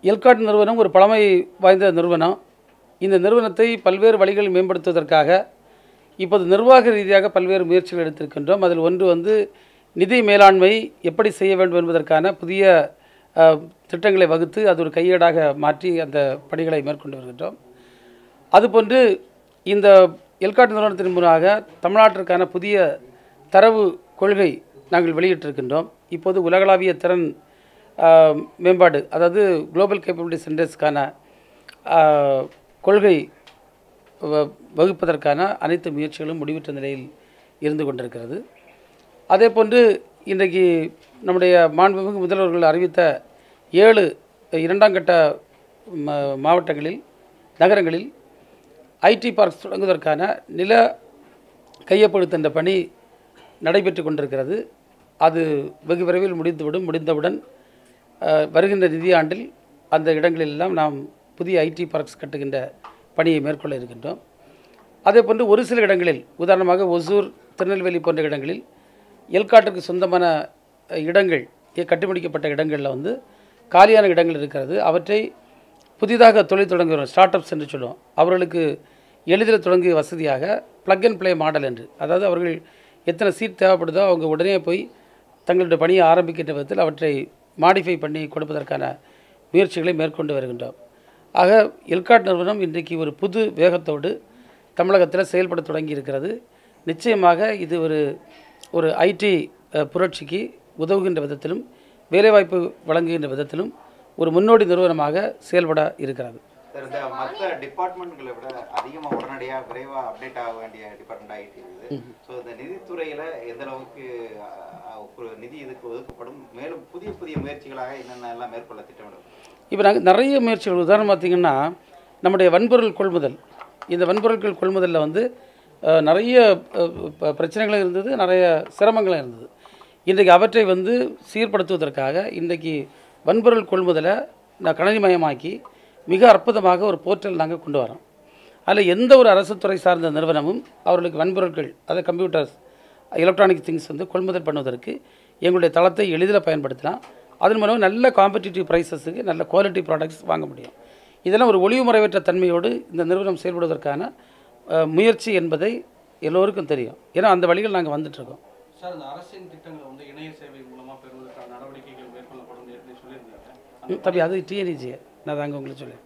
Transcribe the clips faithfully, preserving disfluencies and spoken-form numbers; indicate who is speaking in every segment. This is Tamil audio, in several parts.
Speaker 1: எல்காட் நிறுவனம் ஒரு பழமை வாய்ந்த நிறுவனம். இந்த நிறுவனத்தை பல்வேறு வழிகளில் மேம்படுத்துவதற்காக இப்போது நிர்வாக ரீதியாக பல்வேறு முயற்சிகள் எடுத்திருக்கின்றோம். அதில் ஒன்று வந்து நிதி மேலாண்மை எப்படி செய்ய வேண்டும் என்பதற்கான புதிய திட்டங்களை வகுத்து அது ஒரு கையேடாக மாற்றி அந்த பணிகளை மேற்கொண்டு வருகின்றோம். அதுபோன்று இந்த எல்காட் நிறுவனத்தின் மூலமாக தமிழ்நாட்டிற்கான புதிய தரவு கொள்கை நாங்கள் வெளியிட்டிருக்கின்றோம். இப்போது உலகளாவிய திறன் மேம்பாடு, அதாவது குளோபல் கேப்பபிலிட்டி சென்டர்ஸ்க்கான கொள்கை வகுப்பதற்கான அனைத்து முயற்சிகளும் முடிவுற்ற நிலையில் இருந்து கொண்டிருக்கிறது. அதே போன்று இன்றைக்கு நம்முடைய மாண்புமிகு முதல்வர்கள் அறிவித்த ஏழு இரண்டாம் கட்ட மாவட்டங்களில் நகரங்களில் ஐடி பார்க்ஸ் தொடங்குவதற்கான நில கையப்படுத்துகின்ற பணி நடைபெற்று கொண்டிருக்கிறது. அது வெகு விரைவில் முடிந்துவிடும். முடிந்தவுடன் வருகின்ற நிதியாண்டில் அந்த இடங்களிலெல்லாம் நாம் புதிய ஐடி பார்க்ஸ் கட்டுகின்ற பணியை மேற்கொள்ள இருக்கின்றோம். அதே போன்று ஒரு சில இடங்களில், உதாரணமாக ஒசூர், திருநெல்வேலி போன்ற இடங்களில் எல்காட்டிற்கு சொந்தமான இடங்கள், கட்டுப்பிடிக்கப்பட்ட இடங்களில் வந்து காலியான இடங்கள் இருக்கிறது. அவற்றை புதிதாக தொழில் தொடங்குகிறோம், ஸ்டார்ட் அப்ஸ் என்று சொல்லுவோம். அவர்களுக்கு எளிதில் தொடங்கிய வசதியாக ப்ளக் அண்ட் ப்ளே மாடல் என்று, அதாவது அவர்கள் எத்தனை சீட் தேவைப்படுதோ அவங்க உடனே போய் தங்களுடைய பணியை ஆரம்பிக்கின்ற விதத்தில் அவற்றை மாடிஃபை பண்ணி கொடுப்பதற்கான முயற்சிகளை மேற்கொண்டு வருகின்றோம். ஆக எல்காட் நிறுவனம் இன்றைக்கு ஒரு புது வேகத்தோடு தமிழகத்தில் செயல்பட தொடங்கி இருக்கிறது. நிச்சயமாக இது ஒரு ஒரு ஐடி புரட்சிக்கு உதவுகின்ற விதத்திலும் வேலைவாய்ப்பு வழங்குகின்ற விதத்திலும் ஒரு முன்னோடி நிறுவனமாக செயல்பட இருக்கிறது.
Speaker 2: இந்த மற்ற டிபார்ட்மெண்ட்களை விட அதிகமாக உடனடியாக விரைவாக அப்டேட் ஆக வேண்டிய டிபார்ட்மெண்ட் ஆகிட்டு இருக்குது. ஸோ இந்த நிதித்துறையில் எந்த அளவுக்கு ஒரு நிதி இதுக்கு ஒதுக்கப்படும், மேலும் புதிய புதிய முயற்சிகளாக என்னென்ன எல்லாம் மேற்கொள்ள திட்டமிடும்? இப்போ
Speaker 1: நாங்கள் நிறைய முயற்சிகள், உதாரணம் பார்த்திங்கன்னா நம்முடைய வன்பொருள் கொள்முதல், இந்த வன்பொருட்கள் கொள்முதலில் வந்து நிறைய பிரச்சனைகளும் இருந்தது, நிறைய சிரமங்களும் இருந்தது. இன்றைக்கு அவற்றை வந்து சீர்படுத்துவதற்காக இன்றைக்கு வன்பொருள் கொள்முதலை நான் கணினிமயமாக்கி மிக அற்புதமாக ஒரு போர்ட்டல் நாங்கள் கொண்டு வரோம். அதில் எந்த ஒரு அரசு துறை சார்ந்த நிறுவனமும் அவர்களுக்கு வன்பொருட்கள், அதாவது கம்ப்யூட்டர்ஸ், எலக்ட்ரானிக் திங்ஸ் வந்து கொள்முதல் பண்ணுவதற்கு எங்களுடைய தளத்தை எளிதில் பயன்படுத்தலாம். அதன் மூலம் நல்ல காம்படிட்டிவ் ப்ரைஸஸுக்கு நல்ல குவாலிட்டி ப்ராடக்ட்ஸ் வாங்க முடியும். இதெல்லாம் ஒரு ஒளிவு முறைவற்ற தன்மையோடு இந்த நிறுவனம் செயல்படுவதற்கான முயற்சி என்பதை எல்லோருக்கும் தெரியும். ஏன்னா அந்த வழிகள் நாங்கள் வந்துட்டுருக்கோம்.
Speaker 3: சார், இந்த அரசின் திட்டங்களை வந்து இணைய சேவை மூலமாக பெறுவதற்கான நடவடிக்கைகள் மேற்கொள்ளப்படும் சொல்லியிருந்தாங்க.
Speaker 1: தம்பி, அது டிஎன்இஜி நான் தாங்க உங்களுக்கு சொல்லி.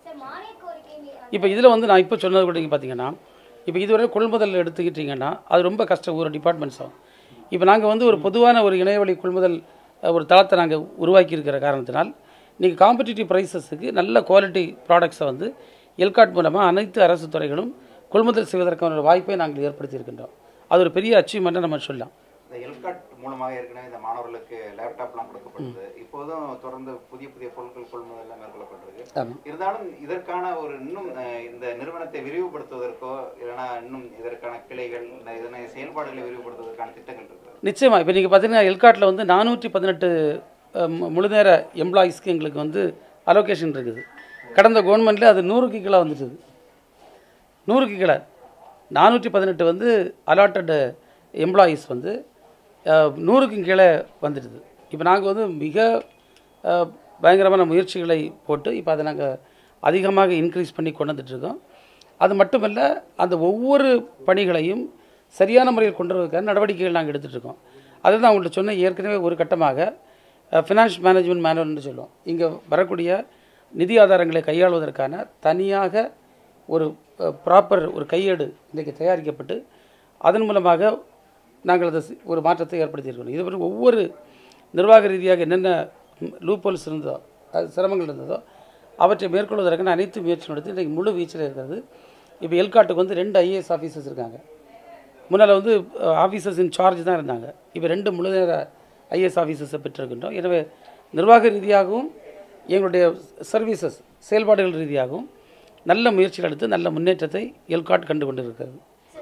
Speaker 1: இப்போ இதில் வந்து நான் இப்போ சொன்னது கூட நீங்கள் பார்த்தீங்கன்னா, இப்போ இதுவரை கொள்முதல் எடுத்துக்கிட்டிங்கன்னா அது ரொம்ப கஷ்டம் ஒரு டிபார்ட்மெண்ட்ஸும். இப்போ நாங்கள் வந்து ஒரு பொதுவான ஒரு இணையவழி கொள்முதல் ஒரு தளத்தை நாங்கள் உருவாக்கி இருக்கிற காரணத்தினால் நீங்கள் காம்படிட்டிவ் ப்ரைஸஸுக்கு நல்ல குவாலிட்டி ப்ராடக்ட்ஸை வந்து எல்காட் மூலமாக அனைத்து அரசு துறைகளும் கொள்முதல் செய்வதற்கான வாய்ப்பை நாங்கள் ஏற்படுத்தியிருக்கின்றோம். அது ஒரு பெரிய அச்சீவ்மெண்ட்டை நம்ம சொல்லலாம்.
Speaker 2: இந்த எல்காட் மூலமாக ஏற்கனவே இந்த மாணவர்களுக்கு லேப்டாப்லாம் கொடுக்கப்படுது. இப்போதும் தொடர்ந்து புதிய புதிய பொருட்கள் கொள்முதல் மேற்கொள்ளப்பட்டிருக்கு. இருந்தாலும் இதற்கான ஒரு இன்னும் இந்த நிறுவனத்தை விரிவுபடுத்துவதற்கோ இல்லைனா இன்னும் இதற்கான கிளைகள், இதனை செயல்பாடுகளை விரிவுபடுத்துவதற்கான திட்டங்கள் இருக்கு.
Speaker 1: நிச்சயமாக இப்போ நீங்கள் பார்த்தீங்கன்னா எல்காட்டில் வந்து நானூற்றி பதினெட்டு முழுநேர எம்ப்ளாயீஸ்க்கு எங்களுக்கு வந்து அலோகேஷன் இருக்குது. கடந்த கவர்மெண்ட்டில் அது நூறுக்கு கீழே வந்துட்டுது. நூறுக்கு கீழே நானூற்றி பதினெட்டு வந்து அலாட்டட் எம்ப்ளாயீஸ் வந்து நூறுக்கும் கீழே வந்துடுது. இப்போ நாங்கள் வந்து மிக பயங்கரமான முயற்சிகளை போட்டு இப்போ அதை நாங்கள் அதிகமாக இன்க்ரீஸ் பண்ணி கொண்டு வந்துட்டுருக்கோம். அது மட்டுமல்ல, அந்த ஒவ்வொரு பணிகளையும் சரியான முறையில் கொண்டு வருவதற்கான நடவடிக்கைகள் நாங்கள் எடுத்துகிட்ருக்கோம். அதை தான் அவங்கள்ட்ட சொன்ன ஏற்கனவே ஒரு கட்டமாக ஃபினான்ஸ் மேனேஜ்மெண்ட் மேனுவல்னு சொல்லுவோம். இங்கே வரக்கூடிய நிதி ஆதாரங்களை கையாளுவதற்கான தனியாக ஒரு ப்ராப்பர் ஒரு கையேடு இன்றைக்கு தயாரிக்கப்பட்டு அதன் மூலமாக நாங்கள் அதை ஒரு மாற்றத்தை ஏற்படுத்தியிருக்கணும். இது பற்றி ஒவ்வொரு நிர்வாக ரீதியாக என்னென்ன லூப்போல்ஸ் இருந்ததோ, அது சிரமங்கள் இருந்ததோ அவற்றை மேற்கொள்வதற்கான அனைத்து முயற்சி நடத்தி இன்றைக்கு முழு வீச்சில் இருக்கிறது. இப்போ எல்காட்டுக்கு வந்து ரெண்டு ஐஏஎஸ் ஆஃபீஸர்ஸ் இருக்காங்க. முன்னால் வந்து ஆஃபீஸர்ஸ் இன் சார்ஜ் தான் இருந்தாங்க. இப்போ ரெண்டு முழு நேர ஐஏஎஸ் ஆஃபீஸர்ஸை பெற்றிருக்கின்றோம். எனவே நிர்வாக ரீதியாகவும் எங்களுடைய சர்வீசஸ் செயல்பாடுகள் ரீதியாகவும் நல்ல முயற்சிகள் எடுத்து நல்ல முன்னேற்றத்தை எல்காட் கண்டு கொண்டு இருக்கிறது.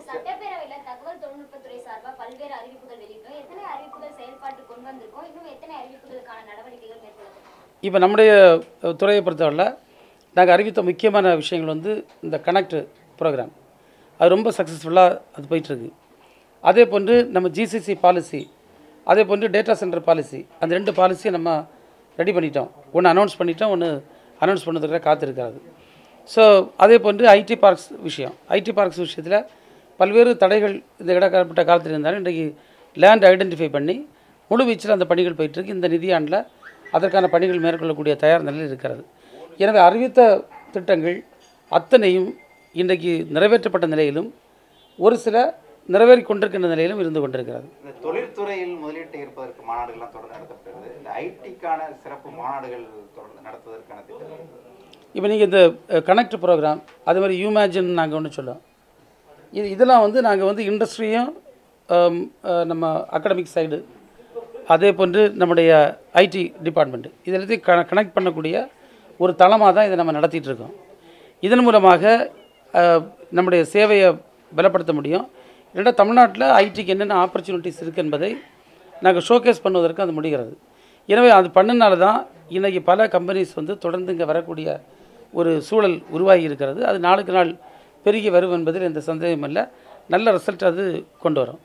Speaker 1: இப்போ நம்முடைய துறையை பொறுத்தவரை நாங்கள் அறிவித்த முக்கியமான விஷயங்கள் வந்து இந்த கனெக்ட் ப்ரோக்ராம், அது ரொம்ப சக்ஸஸ்ஃபுல்லாக அது போயிட்டுருக்கு. அதே போன்று நம்ம ஜிசிசி பாலிசி, அதே போன்று டேட்டா சென்டர் பாலிசி, அந்த ரெண்டு பாலிசியை நம்ம ரெடி பண்ணிட்டோம். ஒன்று அனௌன்ஸ் பண்ணிட்டோம், ஒன்று அனௌன்ஸ் பண்ணதுக்காக காத்திருக்கிறது. ஸோ அதே போன்று ஐடி பார்க்ஸ் விஷயம் ஐடி பார்க்ஸ் விஷயத்தில் பல்வேறு தடைகள் இந்த இடப்பட்ட காலத்தில் இருந்தாலும் இன்றைக்கு லேண்ட் ஐடென்டிஃபை பண்ணி முழு வீச்சில் அந்த பணிகள் போயிட்டுருக்கு. இந்த நிதியாண்டில் அதற்கான பணிகள் மேற்கொள்ளக்கூடிய தயார் நிலையில் இருக்கிறது. எனவே அறிவித்த திட்டங்கள் அத்தனையும் இன்றைக்கு நிறைவேற்றப்பட்ட நிலையிலும் ஒரு சில நிறைவேறி கொண்டிருக்கின்ற நிலையிலும் இருந்து கொண்டிருக்கிறது.
Speaker 2: இந்த தொழில்துறையில் முதலீட்டை இருப்பதற்கு மாநாடுகள்லாம் தொடர்ந்து நடத்தப்படுது. இந்த ஐடிக்கான சிறப்பு மாநாடுகள் தொடர்ந்து நடத்துவதற்கான திட்டம்
Speaker 1: இப்போ நீங்கள் இந்த கனெக்ட் ப்ரோக்ராம் அது மாதிரி யூமேஜின் நாங்கள் ஒன்று சொல்லுவோம். இது இதெல்லாம் வந்து நாங்கள் வந்து இண்டஸ்ட்ரியும் நம்ம அகடமிக் சைடு அதே போன்று நம்முடைய ஐடி டிபார்ட்மெண்ட்டு இது எல்லாத்தையும் க கனெக்ட் பண்ணக்கூடிய ஒரு தளமாக தான் இதை நம்ம நடத்திட்டு இருக்கோம். இதன் மூலமாக நம்முடைய சேவையை பலப்படுத்த முடியும். இல்லைன்னா தமிழ்நாட்டில் ஐடிக்கு என்னென்ன ஆப்பர்ச்சுனிட்டிஸ் இருக்குது என்பதை நாங்கள் ஷோகேஸ் பண்ணுவதற்கு அது முடிகிறது. எனவே அது பண்ணனால தான் இன்றைக்கி பல கம்பெனிஸ் வந்து தொடர்ந்து இங்கே வரக்கூடிய ஒரு சூழல் உருவாகி இருக்கிறது. அது நாளுக்கு நாள் பெருகி வரும் என்பதில் எந்த சந்தேகம் இல்லை. நல்ல ரிசல்ட் அது கொண்டு வரும்.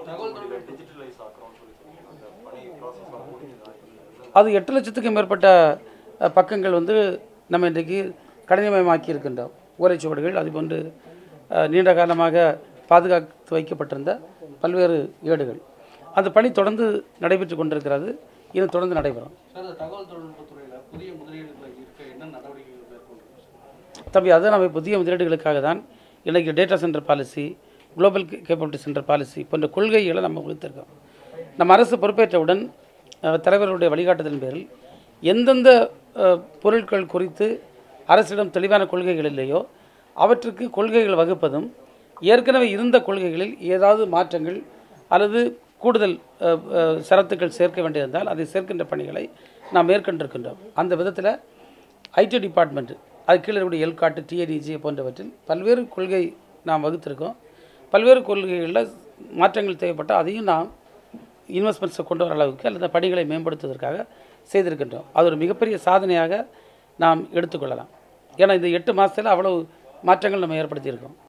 Speaker 1: அது எட்டு லட்சத்துக்கு மேற்பட்ட பக்கங்கள் வந்து நம்ம இன்றைக்கு கணினிமயமாக்கி இருக்கின்றோம். ஓலைச்சுவடுகள் அதுபோன்று நீண்ட காலமாக பாதுகாத்து வைக்கப்பட்டிருந்த பல்வேறு ஏடுகள் அந்த பணி தொடர்ந்து நடைபெற்று கொண்டிருக்கிறது. இது தொடர்ந்து நடைபெறும்.
Speaker 3: தகவல் தொழில்நுட்பத்துறையில் புதிய முதலீடுகளை இருக்க என்ன நடவடிக்கைகள் மேற்கொள்ளும்
Speaker 1: தம்பி? அதை நம்ம புதிய முதலீடுகளுக்காக தான் இன்றைக்கி data centre policy, global capability centre policy போன்ற கொள்கைகளை நம்ம வகுத்திருக்கோம். நம்ம அரசு பொறுப்பேற்றவுடன் தலைவர்களுடைய வழிகாட்டுதலின் பேரில் எந்தெந்த பொருட்கள் குறித்து அரசிடம் தெளிவான கொள்கைகள் இல்லையோ அவற்றுக்கு கொள்கைகள் வகுப்பதும், ஏற்கனவே இருந்த கொள்கைகளில் ஏதாவது மாற்றங்கள் அல்லது கூடுதல் சரத்துக்கள் சேர்க்க வேண்டியிருந்தால் அதை சேர்க்கின்ற பணிகளை நாம் மேற்கொண்டிருக்கின்றோம். அந்த விதத்தில் ஐடி டிபார்ட்மெண்ட் அது கீழே இருக்கக்கூடிய எல்காட்டு, டிஏடிஜி போன்றவற்றில் பல்வேறு கொள்கை நாம் வகுத்திருக்கோம். பல்வேறு கொள்கைகளில் மாற்றங்கள் தேவைப்பட்டால் அதையும் நாம் இன்வெஸ்ட்மெண்ட்ஸை கொண்டு வர அளவுக்கு அல்லது பணிகளை மேம்படுத்துவதற்காக செய்திருக்கின்றோம். அது ஒரு மிகப்பெரிய சாதனையாக நாம் எடுத்துக்கொள்ளலாம். ஏன்னா இந்த எட்டு மாதத்தில் அவ்வளவு மாற்றங்கள் நம்ம ஏற்படுத்தியிருக்கோம்.